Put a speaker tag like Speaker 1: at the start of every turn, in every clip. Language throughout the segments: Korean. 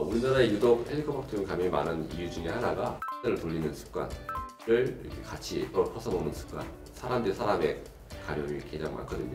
Speaker 1: 우리나라에 유독 헬리코박터리움 감염이 많은 이유 중에 하나가 를 돌리는 습관을 이렇게 같이 퍼서 먹는 습관. 사람 대 사람의 감염이 가장 많거든요.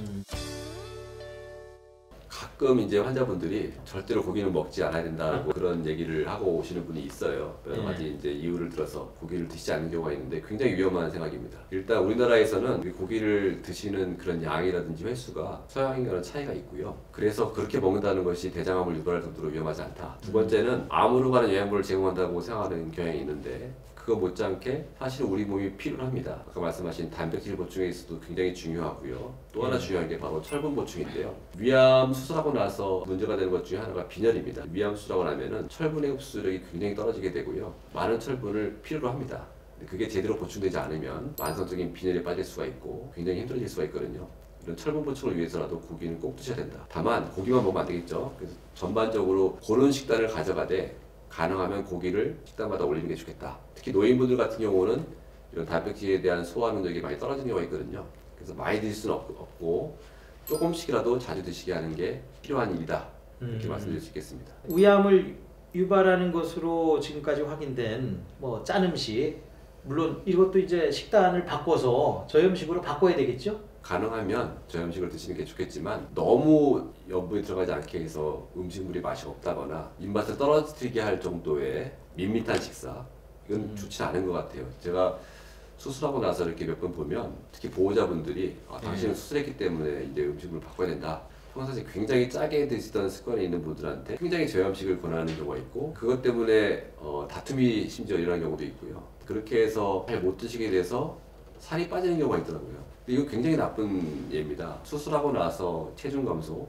Speaker 1: 가끔 이제 환자분들이 절대로 고기는 먹지 않아야 된다고 그런 얘기를 하고 오시는 분이 있어요. 여러 가지 이제 이유를 들어서 고기를 드시지 않는 경우가 있는데 굉장히 위험한 생각입니다. 일단 우리나라에서는 고기를 드시는 그런 양이라든지 횟수가 서양인과는 차이가 있고요. 그래서 그렇게 먹는다는 것이 대장암을 유발할 정도로 위험하지 않다. 두 번째는 암으로 가는 영양분을 제공한다고 생각하는 경향이 있는데 그거 못지않게 사실 우리 몸이 필요로 합니다. 아까 말씀하신 단백질 보충에 있어도 굉장히 중요하고요. 또 하나 중요한 게 바로 철분 보충인데요. 위암 수술하고 나서 문제가 되는 것 중에 하나가 빈혈입니다. 위암 수술하고 나면은 철분의 흡수력이 굉장히 떨어지게 되고요. 많은 철분을 필요로 합니다. 그게 제대로 보충되지 않으면 만성적인 빈혈에 빠질 수가 있고 굉장히 힘들어질 수가 있거든요. 이런 철분 보충을 위해서라도 고기는 꼭 드셔야 된다. 다만 고기만 먹으면 안 되겠죠. 그래서 전반적으로 고른 식단을 가져가되 가능하면 고기를 식단마다 올리는 게 좋겠다. 특히 노인분들 같은 경우는 이런 단백질에 대한 소화 능력이 많이 떨어지는 경우가 있거든요. 그래서 많이 드실 수는 없고 조금씩이라도 자주 드시게 하는 게 필요한 일이다. 이렇게 말씀드릴 수 있겠습니다.
Speaker 2: 위암을 유발하는 것으로 지금까지 확인된 뭐 짠 음식, 물론 이것도 이제 식단을 바꿔서 저염식으로 바꿔야 되겠죠?
Speaker 1: 가능하면 저염식을 드시는 게 좋겠지만 너무 염분이 들어가지 않게 해서 음식물이 맛이 없다거나 입맛을 떨어뜨리게 할 정도의 밋밋한 식사, 이건 좋지 않은 것 같아요. 제가 수술하고 나서 이렇게 몇 번 보면 특히 보호자분들이 당신은 수술했기 때문에 이제 음식물을 바꿔야 된다. 평상시에 굉장히 짜게 드시던 습관이 있는 분들한테 굉장히 저염식을 권하는 경우가 있고 그것 때문에 다툼이 심지어 일어나는 경우도 있고요. 그렇게 해서 잘 못 드시게 돼서 살이 빠지는 경우가 있더라고요. 근데 이거 굉장히 나쁜 예입니다. 수술하고 나서 체중 감소,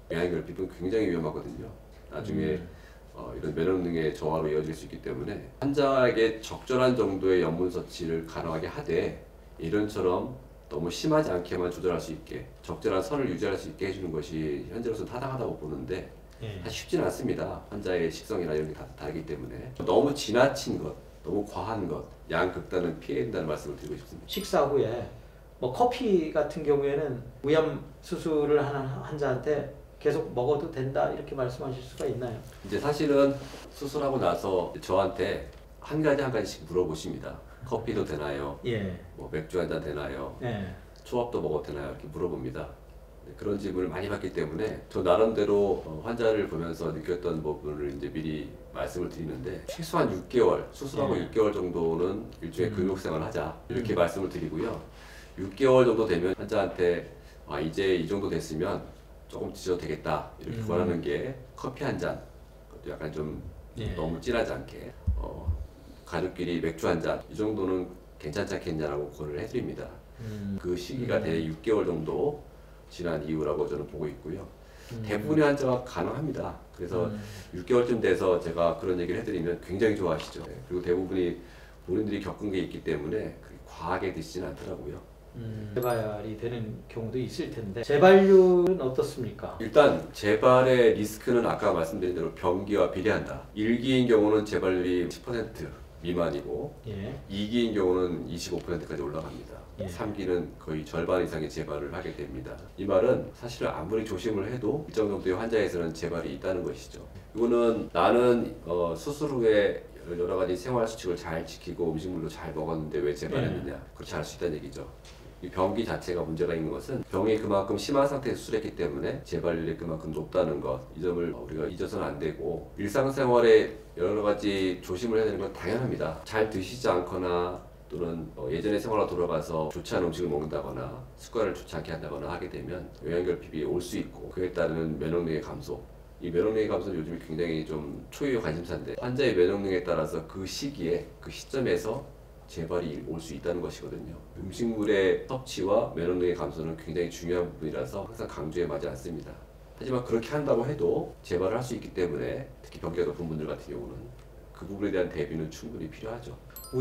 Speaker 1: 영양결핍은 굉장히 위험하거든요. 나중에 이런 면역력의 저하로 이어질 수 있기 때문에 환자에게 적절한 정도의 염분 섭취를 가능하게 하되 이런처럼 너무 심하지 않게만 조절할 수 있게 적절한 선을 유지할 수 있게 해주는 것이 현재로서 타당하다고 보는데 사실 쉽지는 않습니다. 환자의 식성이나 이런 게 다 다르기 때문에 너무 지나친 것, 너무 과한 것, 양극단은 피해야 된다는 말씀을 드리고 싶습니다.
Speaker 2: 식사 후에 뭐 커피 같은 경우에는 위암 수술을 하는 환자한테 계속 먹어도 된다 이렇게 말씀하실 수가 있나요?
Speaker 1: 이제 사실은 수술하고 나서 저한테 한 가지씩 물어보십니다. 커피도 되나요?
Speaker 2: 예.
Speaker 1: 뭐 맥주 한 잔 되나요?
Speaker 2: 예.
Speaker 1: 초밥도 먹어도 되나요? 이렇게 물어봅니다. 그런 질문을 많이 받기 때문에 저 나름대로 환자를 보면서 느꼈던 부분을 이제 미리 말씀을 드리는데 최소한 6개월, 수술하고 6개월 정도는 일종의 근육생활을 하자 이렇게 말씀을 드리고요. 6개월 정도 되면 환자한테 이제 이 정도 됐으면 조금 드셔도 되겠다 이렇게 권하는 게 커피 한 잔, 그것도 약간 좀 너무 진하지 않게 가족끼리 맥주 한 잔 이 정도는 괜찮지 않겠냐라고 권을 해드립니다. 그 시기가 대략 6개월 정도 지난 이후라고 저는 보고 있고요. 대부분의 환자가 가능합니다. 그래서 6개월쯤 돼서 제가 그런 얘기를 해드리면 굉장히 좋아하시죠. 그리고 대부분이 본인들이 겪은 게 있기 때문에 과하게 드시지는 않더라고요.
Speaker 2: 재발이 되는 경우도 있을 텐데 재발률은 어떻습니까? 일단
Speaker 1: 재발의 리스크는 아까 말씀드린 대로 병기와 비례한다. 1기인 경우는 재발률이 10% 미만이고 2기인 경우는 25%까지 올라갑니다. 3기는 거의 절반 이상의 재발을 하게 됩니다. 이 말은 사실 아무리 조심을 해도 일정 정도의 환자에서는 재발이 있다는 것이죠. 이거는 나는 수술 후에 여러 가지 생활 수칙을 잘 지키고 음식물도 잘 먹었는데 왜 재발했느냐, 그렇지 않을 수 있다는 얘기죠. 이 병기 자체가 문제가 있는 것은 병이 그만큼 심한 상태에서 수술했기 때문에 재발률이 그만큼 높다는 것, 이 점을 우리가 잊어서는 안 되고 일상생활에 여러 가지 조심을 해야 되는 건 당연합니다. 잘 드시지 않거나 또는 예전의 생활로 돌아가서 좋지 않은 음식을 먹는다거나 습관을 좋지 않게 한다거나 하게 되면 영양결핍이 올 수 있고 그에 따르는 면역력의 감소, 이 면역력의 감소는 요즘에 굉장히 좀 초유의 관심사인데 환자의 면역력에 따라서 그 시기에 그 시점에서 재발이 올 수 있다는 것이거든요. 음식물의 섭취와 면역력의 감소는 굉장히 중요한 부분이라서 항상 강조해 마지 않습니다. 하지만 그렇게 한다고 해도 재발을 할 수 있기 때문에 특히 병기가 높은 분들 같은 경우는 그 부분에 대한 대비는 충분히 필요하죠.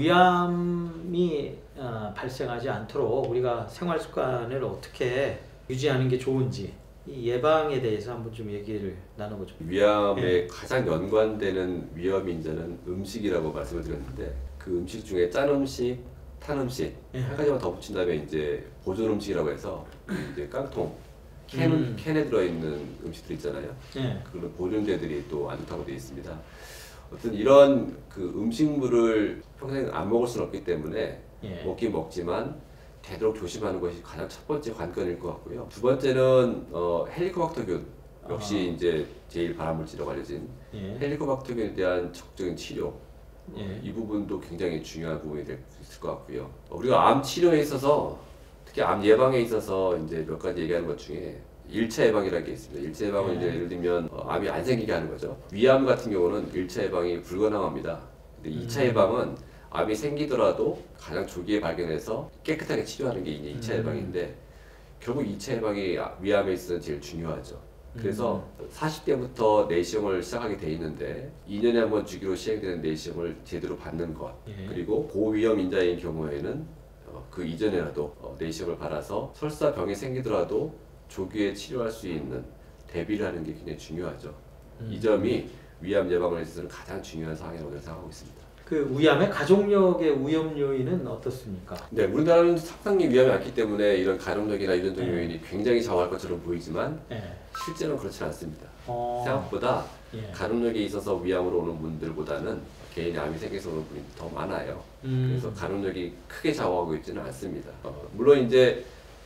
Speaker 2: 위암이 발생하지 않도록 우리가 생활 습관을 어떻게 유지하는 게 좋은지 이 예방에 대해서 한번 좀 얘기를 나눠보죠.
Speaker 1: 위암에 가장 연관되는 위험 인자는 음식이라고 말씀을 드렸는데 그 음식 중에 짠 음식, 탄 음식 한 가지만 더 붙인다면 이제 보존 음식이라고 해서 이제 깡통 캔에 들어있는 음식들 있잖아요.
Speaker 2: 예.
Speaker 1: 그런 보존제들이 또 안 좋다고 되어 있습니다. 어떤 이런 그 음식물을 평생 안 먹을 수는 없기 때문에
Speaker 2: 예.
Speaker 1: 먹긴 먹지만 되도록 조심하는 것이 가장 첫 번째 관건일 것 같고요. 두 번째는 헬리코박터균 역시 이제 제일 발암물질이라고 알려진
Speaker 2: 예.
Speaker 1: 헬리코박터균에 대한 적극적인 치료.
Speaker 2: 예.
Speaker 1: 이 부분도 굉장히 중요한 부분이 될 수 있을 것 같고요. 우리가 암 치료에 있어서 특히 암 예방에 있어서 이제 몇 가지 얘기하는 것 중에 1차 예방이라는 게 있습니다. 1차 예방은 이제 예를 들면 암이 안 생기게 하는 거죠. 위암 같은 경우는 1차 예방이 불가능합니다. 근데 2차 예방은 암이 생기더라도 가장 조기에 발견해서 깨끗하게 치료하는 게 이제 2차 예방인데 결국 2차 예방이 위암에 있어서 제일 중요하죠. 그래서 40대부터 내시경을 시작하게 돼 있는데 2년에 한 번 주기로 시행되는 내시경을 제대로 받는 것
Speaker 2: 예.
Speaker 1: 그리고 고위험 인자인 경우에는 그 이전에라도 내시경을 받아서 설사 병이 생기더라도 조기에 치료할 수 있는 대비를 하는 게 굉장히 중요하죠. 이 점이 위암 예방을 위해서는 가장 중요한 사항이라고 저는 생각하고 있습니다.
Speaker 2: 그 위암의 가족력의 위험 요인은 어떻습니까?
Speaker 1: 네, 우리나라는 상당히 위험이 많기 때문에 이런 가족력이나 유전적 요인이 굉장히 좌우할 것처럼 보이지만
Speaker 2: 예.
Speaker 1: 실제로는 그렇지 않습니다.
Speaker 2: 어.
Speaker 1: 생각보다
Speaker 2: 예.
Speaker 1: 가족력에 있어서 위암으로 오는 분들보다는 개인이 암이 생겨서 오는 분이 더 많아요. 그래서 가족력이 크게 좌우하고 있지는 않습니다. 물론 이제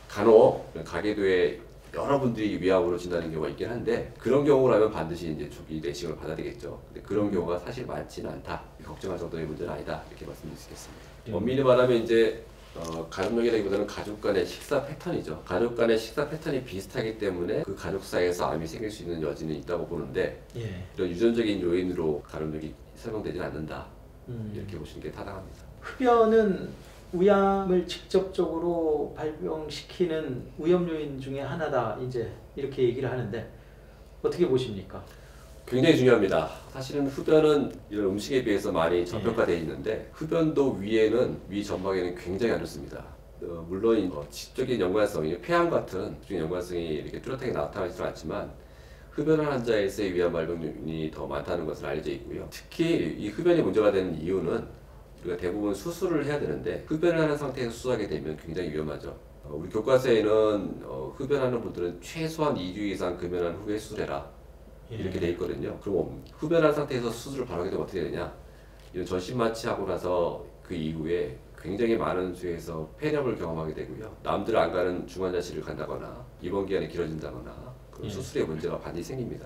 Speaker 1: 간혹 가계도에 여러분들이 위암으로 진단하는 경우가 있긴 한데 그런 경우라면 반드시 이제 조기 내시경을 받아야 되겠죠. 근데 그런 경우가 사실 많지는 않다. 걱정할 정도의 문제는 아니다. 이렇게 말씀드릴 수 있겠습니다. 엄밀히 말하면 이제 가족력이라기보다는 가족 간의 식사 패턴이죠. 가족 간의 식사 패턴이 비슷하기 때문에 그 가족 사이에서 암이 생길 수 있는 여지는 있다고 보는데
Speaker 2: 예.
Speaker 1: 이런 유전적인 요인으로 가족력이 설명되지는 않는다. 이렇게 보시는 게 타당합니다.
Speaker 2: 흡연은 위암을 직접적으로 발병시키는 위험 요인 중에 하나다. 이제 이렇게 얘기를 하는데 어떻게 보십니까?
Speaker 1: 굉장히 중요합니다. 사실은 흡연은 이런 음식에 비해서 많이 저평가되어 있는데 흡연도 위 점막에는 굉장히 안 좋습니다. 물론 지적인 연관성이 폐암 같은 지적인 연관성이 이렇게 뚜렷하게 나타나지는 않지만 흡연한 환자에서의 위암 발병률이 더 많다는 것은 알려져 있고요. 특히 이 흡연이 문제가 되는 이유는 우리가 대부분 수술을 해야 되는데 흡연을 하는 상태에서 수술하게 되면 굉장히 위험하죠. 우리 교과서에는 흡연하는 분들은 최소한 2주 이상 금연한 후에 수술해라 이렇게 돼 있거든요. 그럼 흡연한 상태에서 수술을 바로 하게 되면 어떻게 되냐? 이런 전신 마취하고 나서 그 이후에 굉장히 많은 수에서 폐렴을 경험하게 되고요. 남들 안 가는 중환자실을 간다거나 입원 기간이 길어진다거나 그런 수술의 문제가 반드시 생깁니다.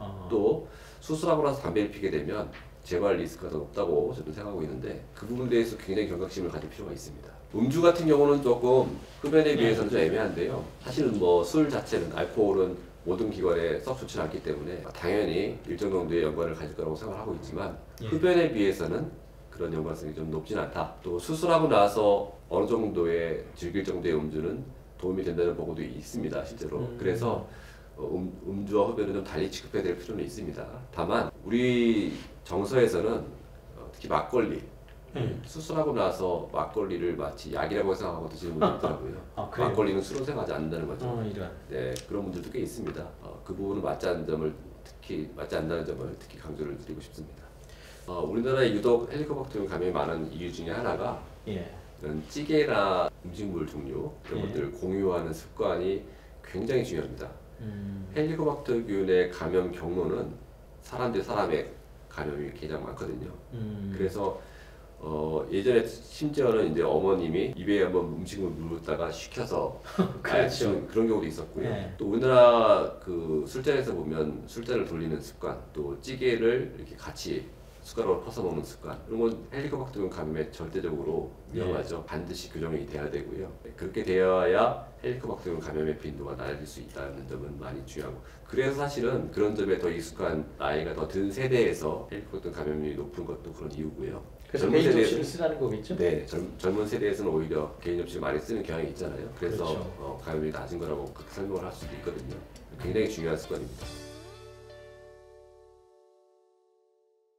Speaker 1: 또 수술하고 나서 담배를 피게 되면 재발 리스크가 더 높다고 저는 생각하고 있는데 그 부분에 대해서 굉장히 경각심을 가질 필요가 있습니다. 음주 같은 경우는 조금 흡연에 비해서는 좀 애매한데요. 사실은 술 자체는 알코올은 모든 기관에 썩 좋지는 않기 때문에 당연히 일정 정도의 연관을 가질 거라고 생각하고 있지만 흡연에 비해서는 그런 연관성이 좀 높진 않다. 또 수술하고 나서 어느 정도의 즐길 정도의 음주는 도움이 된다는 보고도 있습니다, 실제로. 그래서 음주와 흡연은 좀 달리 취급해야 될 필요는 있습니다. 다만 우리 정서에서는 특히 막걸리 수술하고 나서 막걸리를 마치 약이라고 생각하고 드시는 분들이 있더라고요. 막걸리는 술을 생각하지 않는다는 거죠. 네, 그런 분들도 꽤 있습니다. 그 부분은 맞지 않는 점을 특히 강조를 드리고 싶습니다. 우리나라에 유독 헬리코박터균 감염이 많은 이유 중에 하나가 이런 찌개나 음식물 종류 이런 것들을 공유하는 습관이 굉장히 중요합니다. 헬리코박터균의 감염 경로는 사람 대 사람의 감염이 가장 많거든요. 그래서 예전에 심지어는 이제 어머님이 입에 한번 음식을 물었다가 식혀서
Speaker 2: 그렇죠.
Speaker 1: 그런 경우도 있었고요. 또 우리나라 그 술자리에서 보면 술잔을 돌리는 습관, 또 찌개를 이렇게 같이 숟가락으로 퍼서 먹는 습관 이런 건 헬리코박터균 감염에 절대적으로 위험하죠. 반드시 교정이 돼야 되고요. 그렇게 되어야 헬리코박터균 감염의 빈도가 낮아질 수 있다는 점은 많이 중요하고 그래서 사실은 그런 점에 더 익숙한 나이가 더 든 세대에서 헬리코박터균 감염률이 높은 것도 그런 이유고요.
Speaker 2: 그래서 개인 접시를 쓰라는 거겠죠?
Speaker 1: 네, 젊은 세대에서는 오히려 개인 접시를 많이 쓰는 경향이 있잖아요. 그래서
Speaker 2: 그렇죠.
Speaker 1: 감염이 낮은 거라고 그렇게 설명을 할 수도 있거든요. 굉장히 중요한 습관입니다.